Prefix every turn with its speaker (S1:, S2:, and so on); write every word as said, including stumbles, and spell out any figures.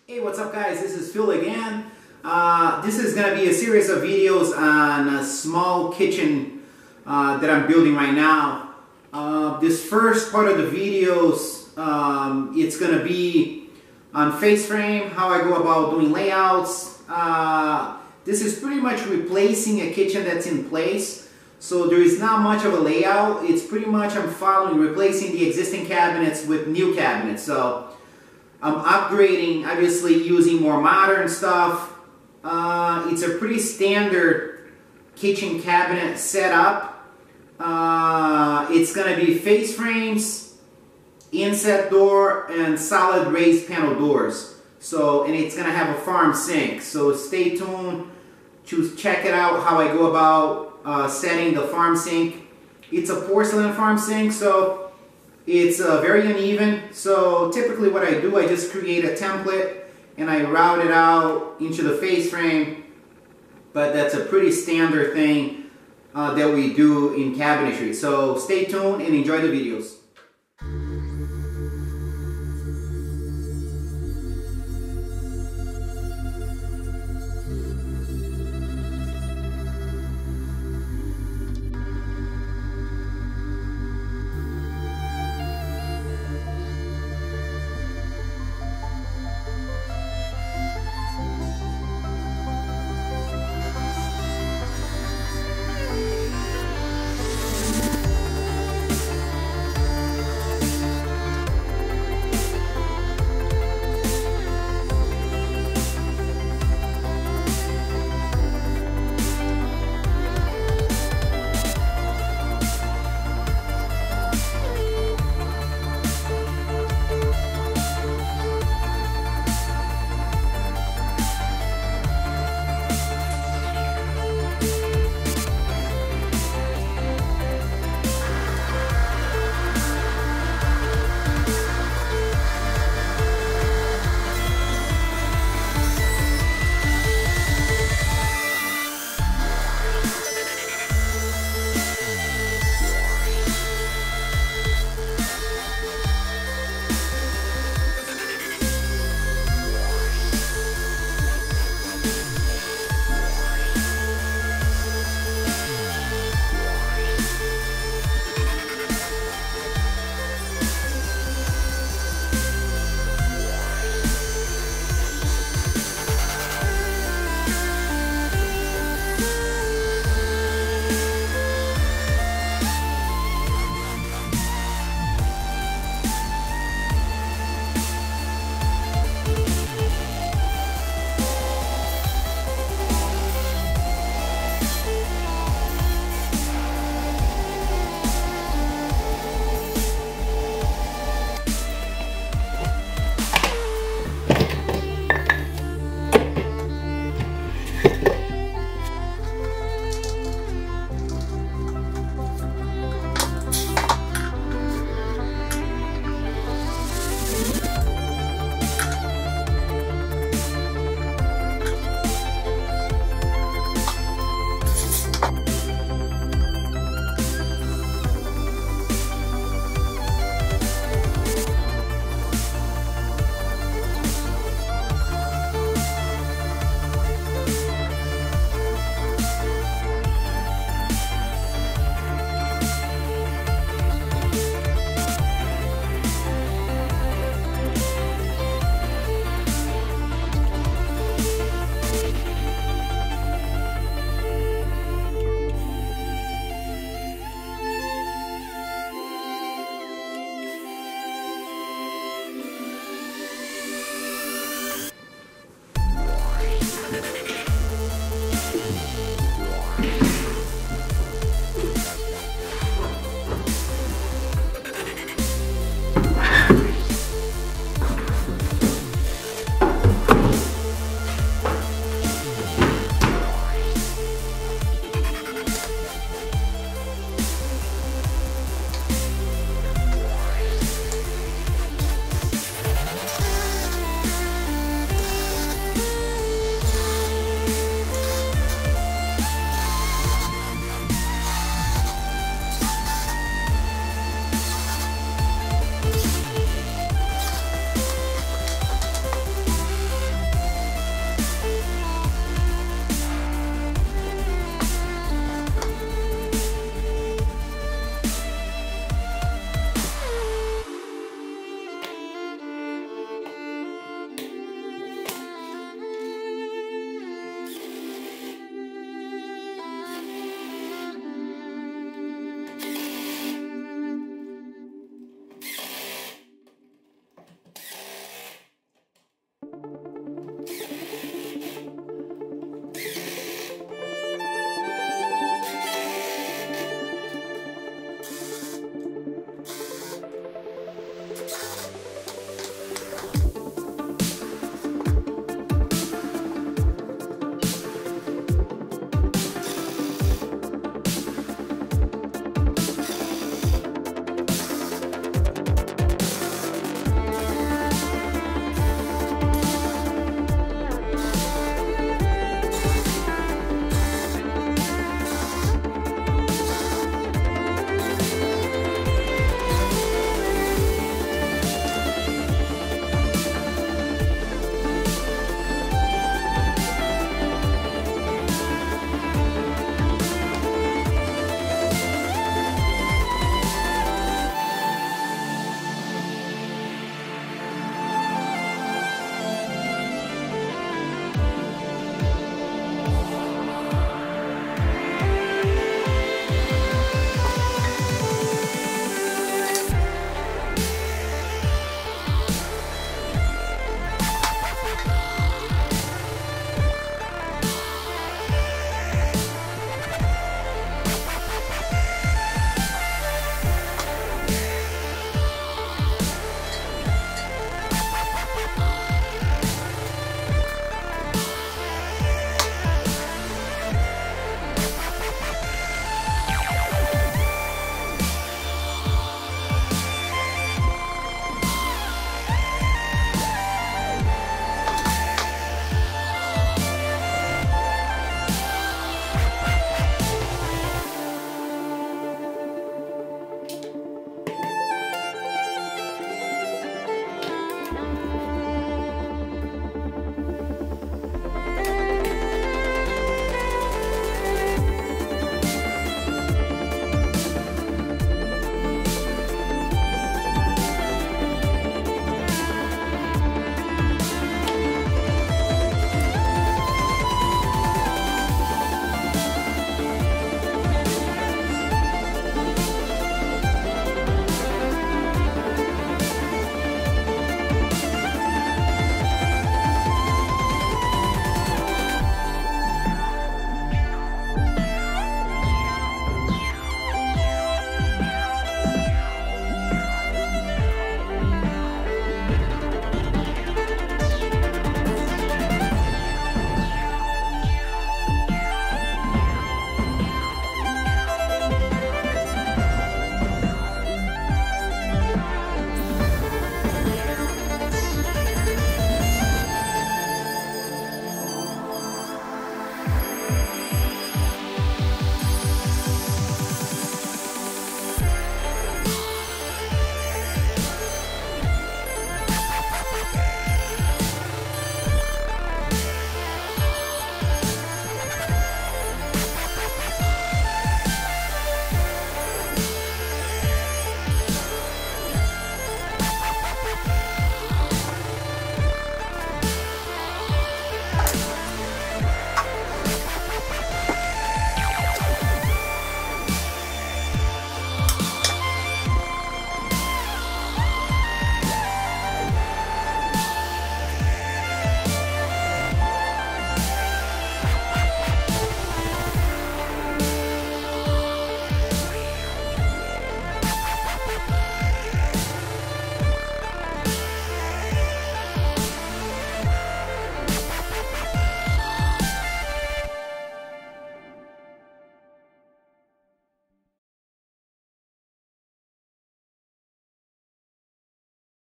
S1: Hey, what's up guys? This is Phil again. Uh, this is going to be a series of videos on a small kitchen uh, that I'm building right now. Uh, this first part of the videos, um, it's going to be on face frame, how I go about doing layouts. Uh, this is pretty much replacing a kitchen that's in place. So there is not much of a layout. It's pretty much I'm following, replacing the existing cabinets with new cabinets. So I'm upgrading, obviously using more modern stuff. Uh, it's a pretty standard kitchen cabinet setup. Uh, it's going to be face frames, inset door, and solid raised panel doors. So, and it's going to have a farm sink. So stay tuned to check it out how I go about uh, setting the farm sink. It's a porcelain farm sink, so it's uh, very uneven. So typically what I do, I just create a template and I route it out into the face frame. But that's a pretty standard thing uh, that we do in cabinetry. So stay tuned and enjoy the videos.